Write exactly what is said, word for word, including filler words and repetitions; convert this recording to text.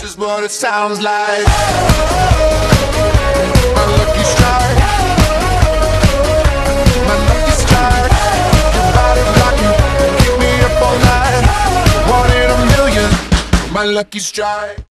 This is what it sounds like. My lucky strike. My lucky strike. Your body rocking, keep me up all night. One in a million. My lucky strike.